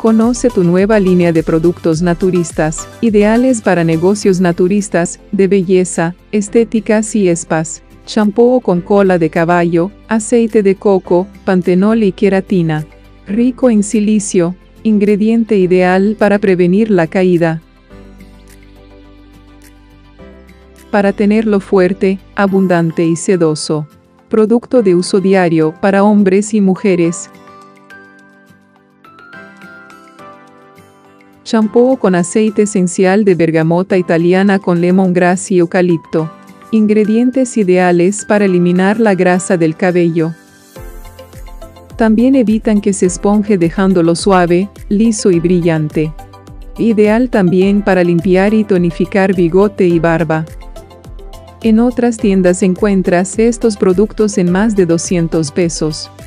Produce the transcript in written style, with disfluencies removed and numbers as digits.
Conoce tu nueva línea de productos naturistas, ideales para negocios naturistas, de belleza, estéticas y spas. Shampoo con cola de caballo, aceite de coco, pantenol y queratina. Rico en silicio, ingrediente ideal para prevenir la caída. Para tenerlo fuerte, abundante y sedoso. Producto de uso diario para hombres y mujeres. Shampoo con aceite esencial de bergamota italiana con lemongrass y eucalipto. Ingredientes ideales para eliminar la grasa del cabello. También evitan que se esponje dejándolo suave, liso y brillante. Ideal también para limpiar y tonificar bigote y barba. En otras tiendas encuentras estos productos en más de 200 pesos.